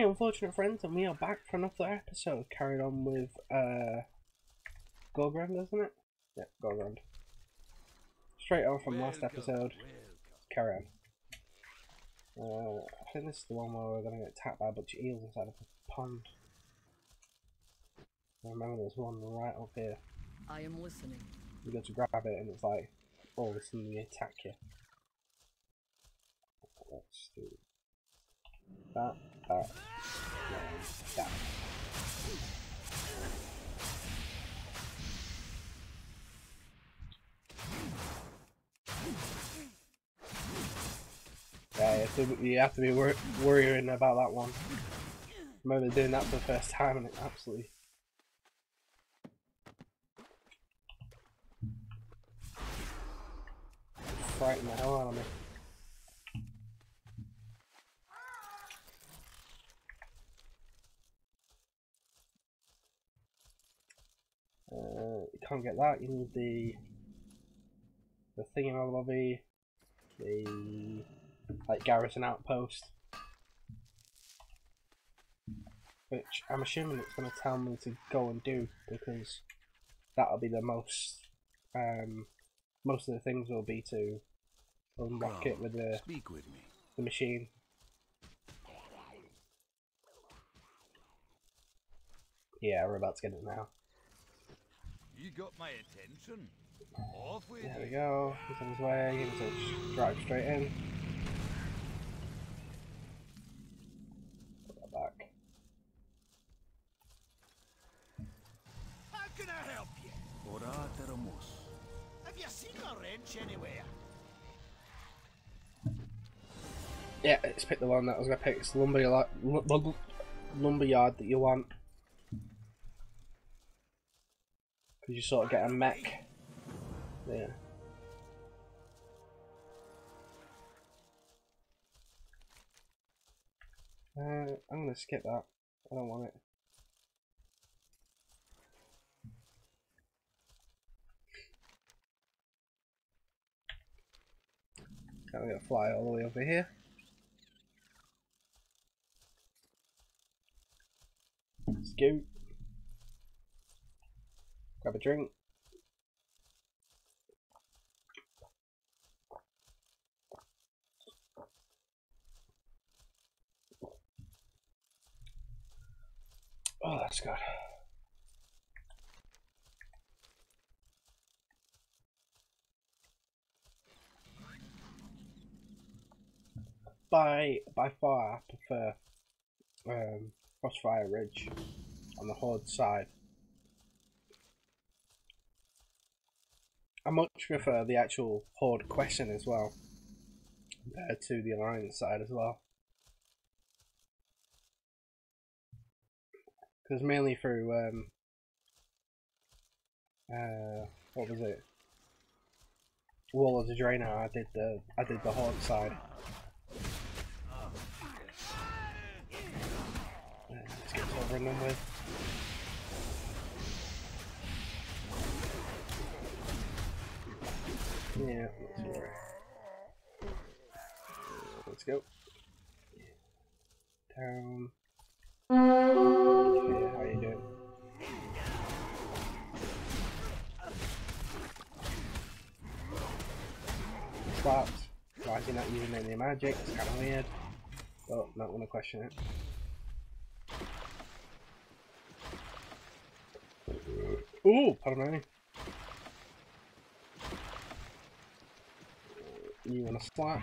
unfortunate friends, and we are back for another episode. Carried on with Gorgrand, isn't it? Yeah, Gorgrand. Straight on from last episode. Carry on. I think this is the one where we're going to get attacked by a bunch of eels inside of a pond. I remember there's one right up here. I am listening. You go to grab it and it's like all of a sudden they attack you. Let's do that, and that. Yeah, you have to be worrying about that one. I remember doing that for the first time and it absolutely frightened the hell out of me. You can't get that. You need the thingamabobby, the like garrison outpost, which I'm assuming it's going to tell me to go and do because that'll be the most. Most of the things will be to unlock it with the machine. Yeah, we're about to get it now. You got my attention. Off with There we go. He's on his way. He's going to drive straight in. Put that back. How can I help you? Have you seen a wrench anywhere? Yeah, it's picked the one that I was going to pick. It's the lumberyard that you want. Because you sort of get a mech. Yeah. I'm going to skip that. I don't want it. I'm going to fly all the way over here. Let's go. Grab a drink. Oh, that's good. By far, I prefer Crossfire Ridge on the Horde side. I much prefer the actual Horde question as well, compared to the Alliance side as well. Because mainly through what was it? Warlord of Draenor, I did the Horde side. Let's get over and done with. Yeah, that's alright. Let's go. Down. Okay, how you doing? Slapped. Why is he not using any magic? It's kind of weird. But not going to question it. Ooh, pardon me. You want to slap?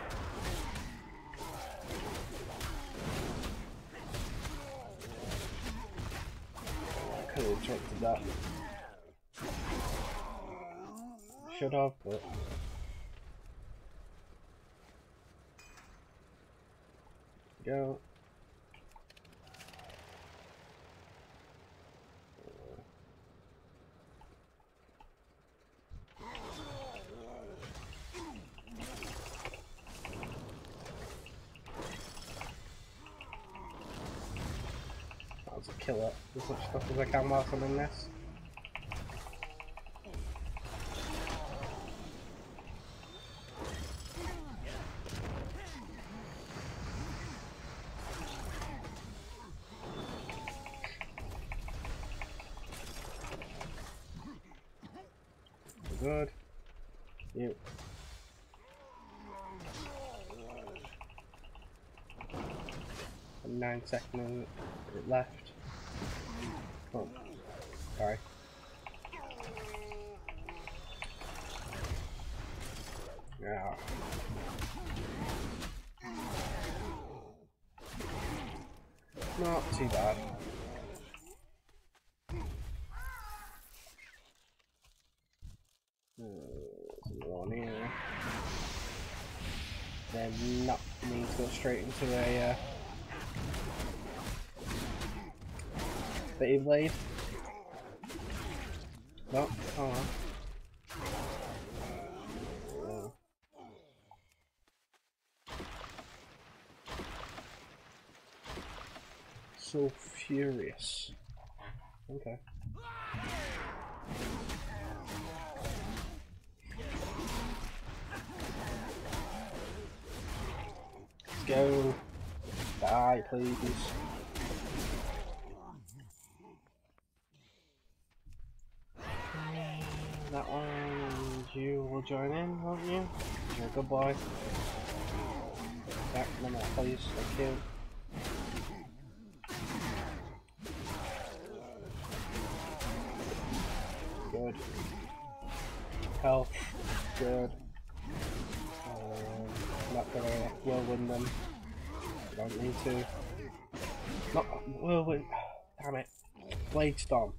I could have interrupted that. Should have, but. Go. Kill it as much stuff as I can whilst I'm in this. Good. You. And 9 seconds left. Oh, sorry. Yeah. Not too bad. There's another one here. Then not need to go straight into a Beyblade. No, oh well. So furious. Okay. Let's go. Die, please. That one, you will join in, won't you? You're a good boy. Back in a minute, please. Thank you. Good. Health. Good. Not gonna whirlwind them. Don't need to. Not whirlwind. Damn it. Blade storm.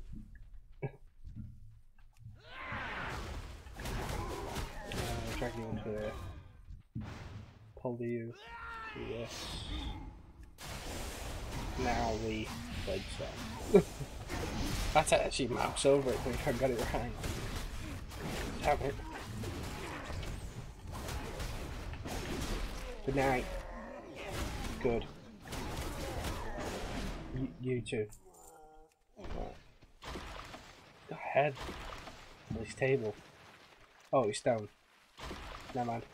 Drag you into there. Pull you. Do this. Now we blade storm. That's actually mouse over it if I got it right. Damn it. Good night. Good. You too. Right. Go ahead. This table. Oh, it's down. Never mind.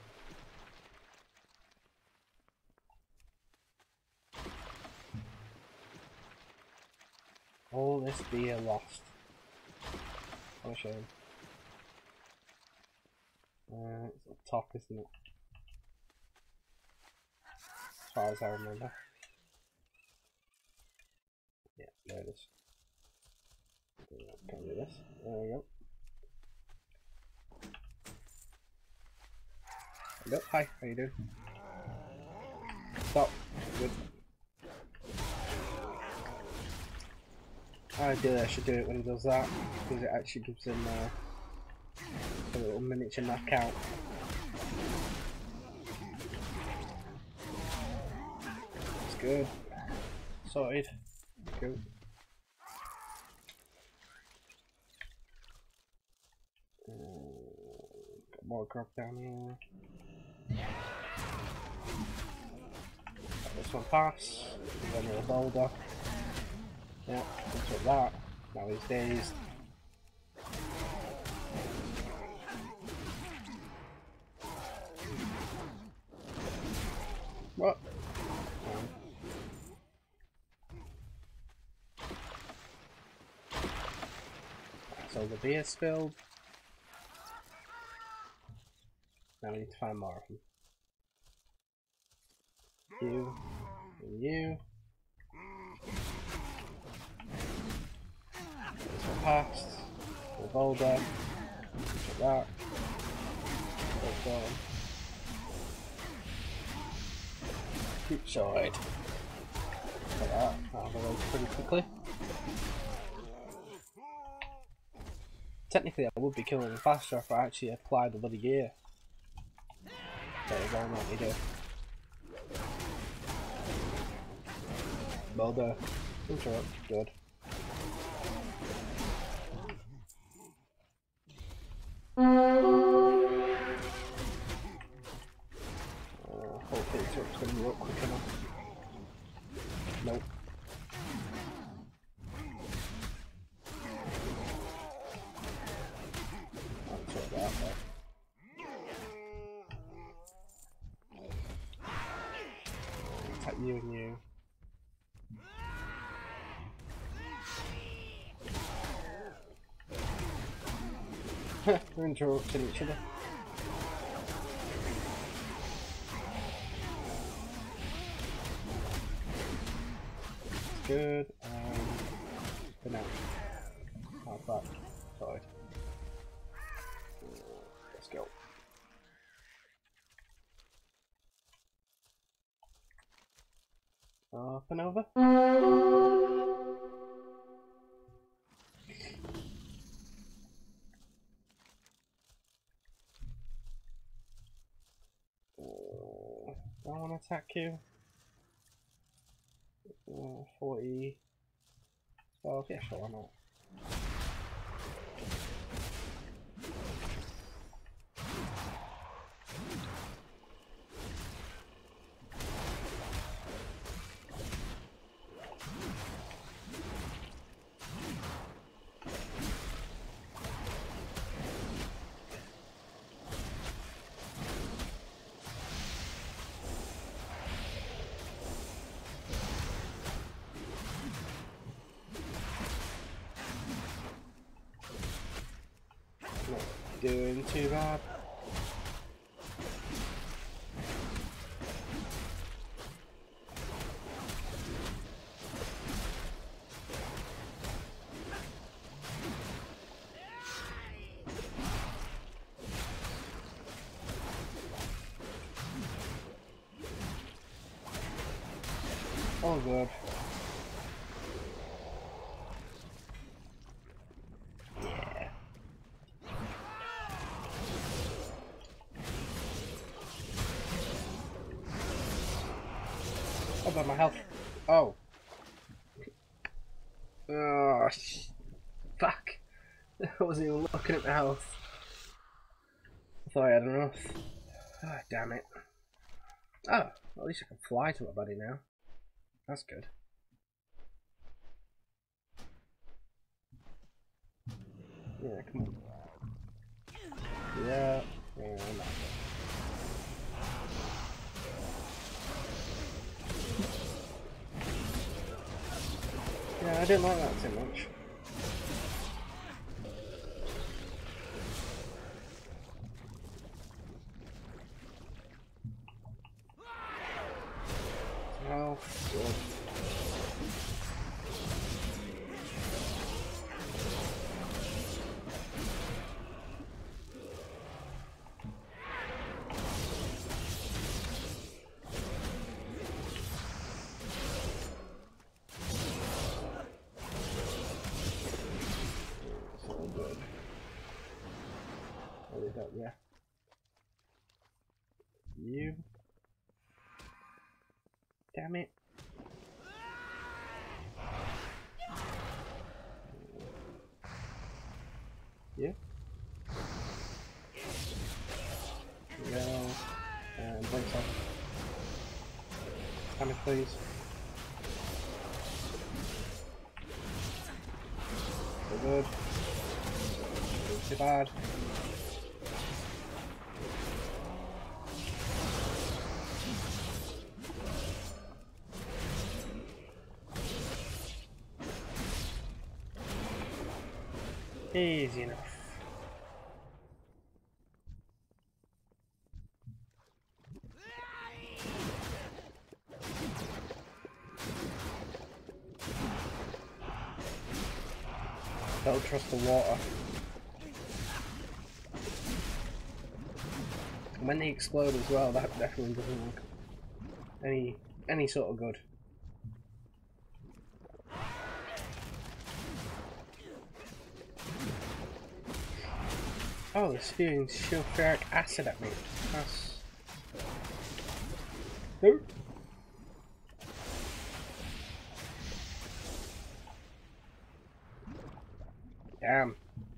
All this beer lost. What a shame. It's up top, isn't it? As far as I remember. Yeah, there it is. Can do this. There we go. Hello. Hi, how you doing? Stop. Good. Ideally I should do it when he does that, because it actually gives him a little miniature knockout. That's good. Sorted. Cool. Got more crop down here. Let this one pass. Then a boulder. Yeah, looks like that. Now he's dazed. What? So the beer spilled. Now we need to find more of them. You and you. This one passed. The boulder. Like that. Both gone. Keep side. Like that. That'll go pretty quickly. Technically, I would be killing them faster if I actually applied the bloody gear. But it won't let me do. Boulder. Interrupt. Good. Hopefully it's going to work quick enough. Nope. I'll check that out there. Attack you and you. We're interrupting each other. Good, for now. Oh fuck. Sorry. Let's go. Up and over. I want to attack you. 40. Oh, yeah, sure, why not? Doing too bad. Oh good. How about my health? Oh. Oh, fuck. I wasn't even looking at my health. I thought I had enough. Oh, damn it. Oh, at least I can fly to my buddy now. That's good. Yeah, come on. Yeah. Yeah, not good. Yeah, I didn't like that too much. Oh, good. It's all good. What is that? Yeah. You. Damn it. Yeah. Go. And blinks off. Damage, please. So good. Too bad. Easy enough. Don't trust the water. And when they explode as well, that definitely doesn't look any sort of good. Oh, they're spewing sulfuric acid at me. That's... No. Damn.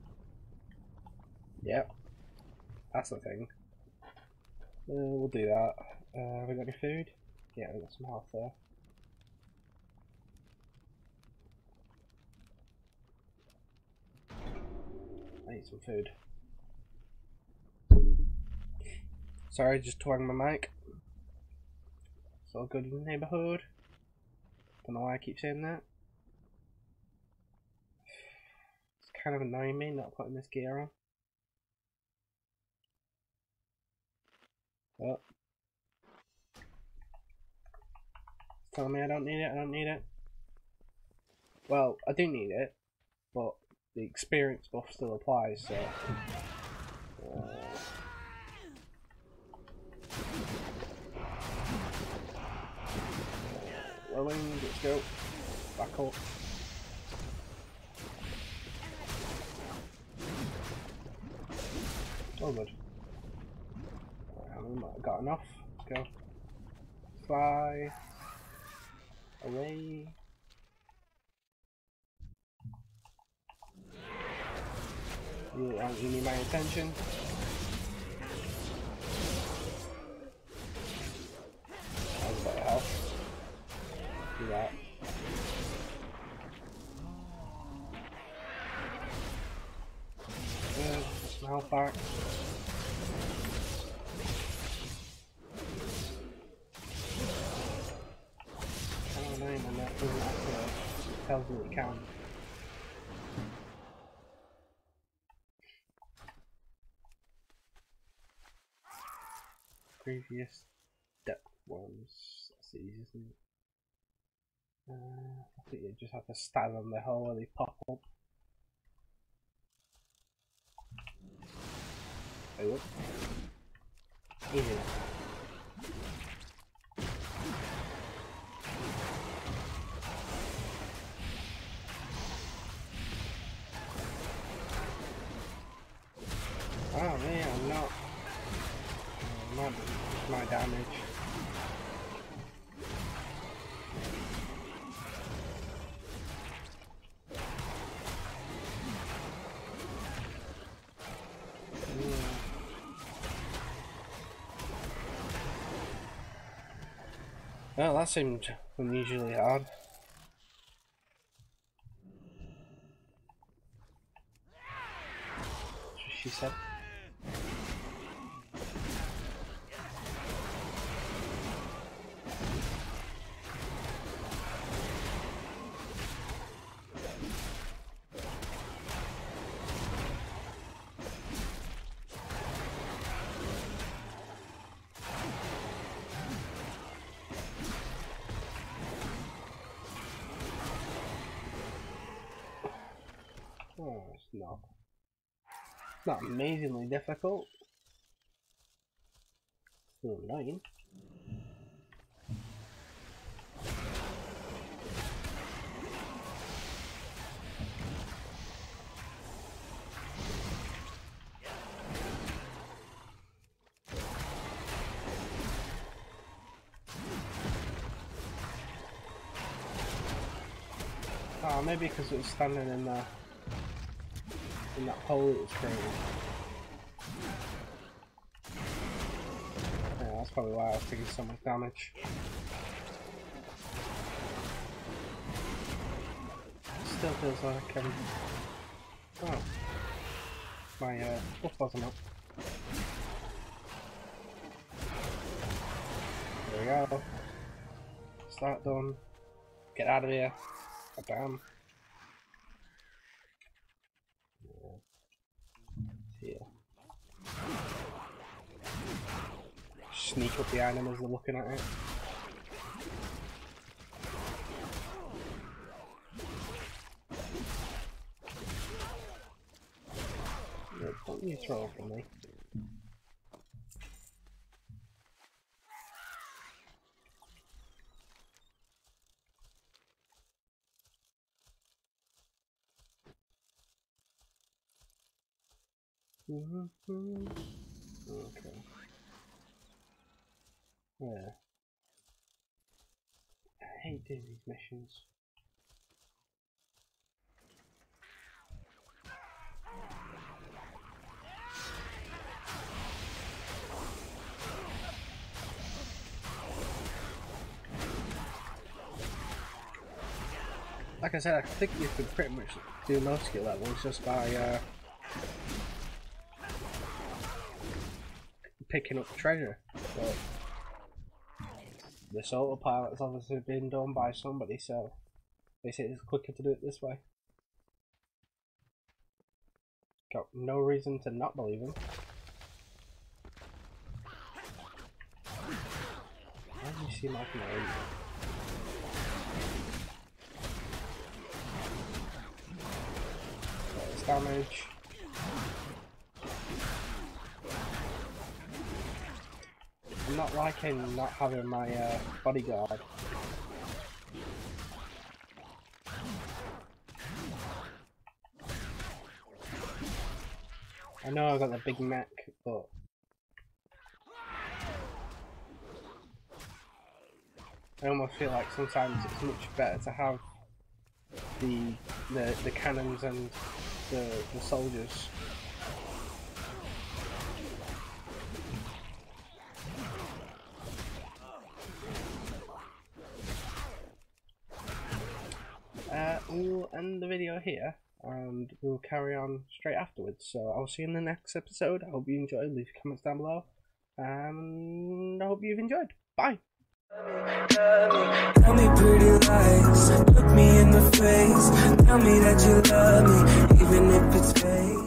Yep. That's the thing. We'll do that. Have we got any food? Yeah, we got some health there. I need some food. Sorry, just twanged my mic. It's all good in the neighbourhood. Don't know why I keep saying that. It's kind of annoying me not putting this gear on. Oh. It's telling me I don't need it, I don't need it. Well, I do need it, but the experience buff still applies, so... Rolling, let's go. Back up. Oh good. We might have got enough. Let's go. Fly away. You need my attention. That was a bit of help. Do that. Good. Get some health back. Oh, no, and that doesn't actually tells me it can. Previous depth ones. That's easy, isn't it? I think you just have to stand on the hole where they pop up. Oh, look. Easy. Oh man, I'm not. Not my damage. Well, that seemed unusually hard. That's what she said. Oh, it's not. It's not amazingly difficult. Still annoying. Oh, maybe because it was standing in that hole it was created. Yeah, that's probably why I was taking so much damage. Still feels like oh, my buff wasn't up. There we go. Start done. Get out of here. Bam. Here. Sneak up behind them as they're looking at it. No, don't you throw from me. Okay. Yeah. I hate doing these missions. Like I said, I think you could pretty much do most skill levels just by picking up treasure. But this autopilot's obviously been done by somebody, so they say it's quicker to do it this way. Got no reason to not believe him. Let me see my gnome. There's damage. I'm not liking not having my bodyguard. I know I've got the big mech, but I almost feel like sometimes it's much better to have the cannons and the soldiers. We'll end the video here and we'll carry on straight afterwards. So I'll see you in the next episode. I hope you enjoyed. Leave comments down below. And I hope you've enjoyed. Bye. Tell me pretty lies, look me in the face. Tell me that you love me, even if it's fake.